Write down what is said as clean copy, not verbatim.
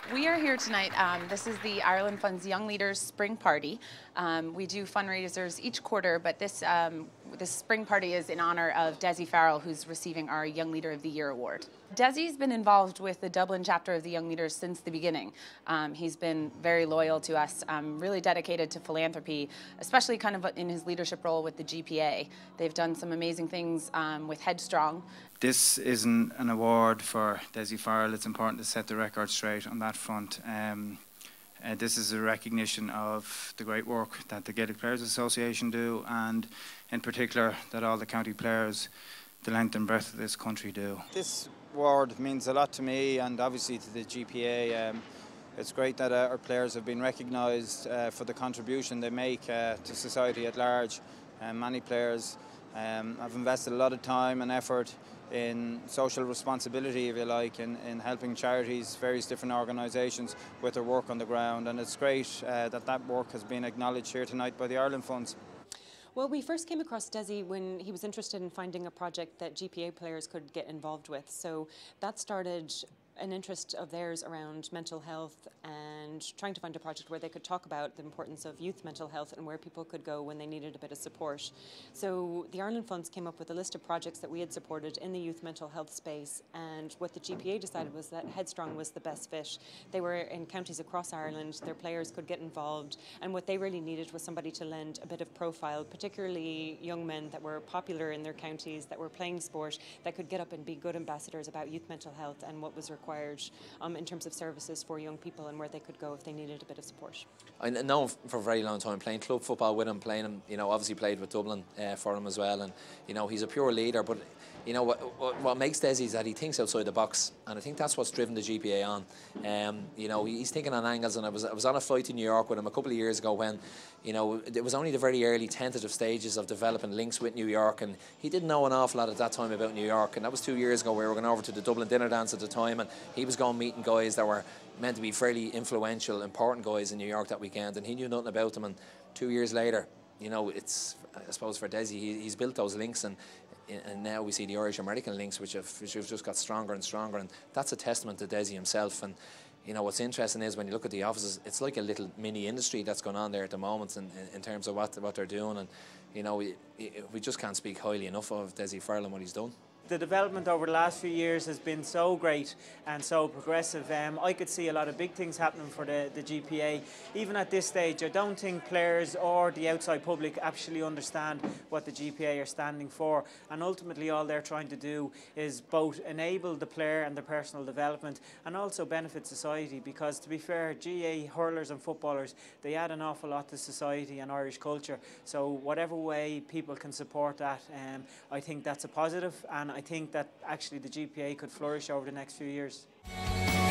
We are here tonight. This is the Ireland Fund's Young Leaders Spring Party. We do fundraisers each quarter, but this spring party is in honor of Dessie Farrell, who's receiving our Young Leader of the Year award. Dessie's been involved with the Dublin chapter of the Young Leaders since the beginning. He's been very loyal to us, really dedicated to philanthropy, especially kind of in his leadership role with the GPA. They've done some amazing things with Headstrong. This isn't an award for Dessie Farrell. It's important to set the record straight on that front. This is a recognition of the great work that the Gaelic Players Association do, and in particular that all the county players, the length and breadth of this country do. This award means a lot to me and obviously to the GPA. It's great that our players have been recognised for the contribution they make to society at large. Many players have invested a lot of time and effort in social responsibility, if you like, in helping charities, various different organisations with their work on the ground, and it's great that work has been acknowledged here tonight by the Ireland Funds. Well, we first came across Dessie when he was interested in finding a project that GPA players could get involved with, so that started an interest of theirs around mental health and trying to find a project where they could talk about the importance of youth mental health and where people could go when they needed a bit of support. So the Ireland Funds came up with a list of projects that we had supported in the youth mental health space, and what the GPA decided was that Headstrong was the best fit. They were in counties across Ireland, their players could get involved, and what they really needed was somebody to lend a bit of profile, particularly young men that were popular in their counties, that were playing sport, that could get up and be good ambassadors about youth mental health and what was required in terms of services for young people and where they could go if they needed a bit of support. I know him for a very long time, playing club football with him, playing him, obviously played with Dublin for him as well, and he's a pure leader, but what makes Dessie is that he thinks outside the box, and I think that's what's driven the GPA on. He's thinking on angles, and I was on a flight to New York with him a couple of years ago when it was only the very early tentative stages of developing links with New York, and he didn't know an awful lot at that time about New York, and that was 2 years ago. We were going over to the Dublin dinner dance at the time, and he was going meeting guys that were meant to be fairly influential, important guys in New York that weekend, and he knew nothing about them. And 2 years later, it's, I suppose for Dessie, he's built those links, and now we see the Irish-American links, which have just got stronger and stronger, and that's a testament to Dessie himself. And what's interesting is when you look at the offices, it's like a little mini industry that's going on there at the moment in terms of what they're doing, and we just can't speak highly enough of Dessie Farrell and what he's done. The development over the last few years has been so great and so progressive. I could see a lot of big things happening for the GPA. Even at this stage, I don't think players or the outside public actually understand what the GPA are standing for. And ultimately, all they're trying to do is both enable the player and their personal development and also benefit society, because to be fair, GA hurlers and footballers, they add an awful lot to society and Irish culture. So whatever way people can support that, I think that's a positive, and I think that actually the GPA could flourish over the next few years.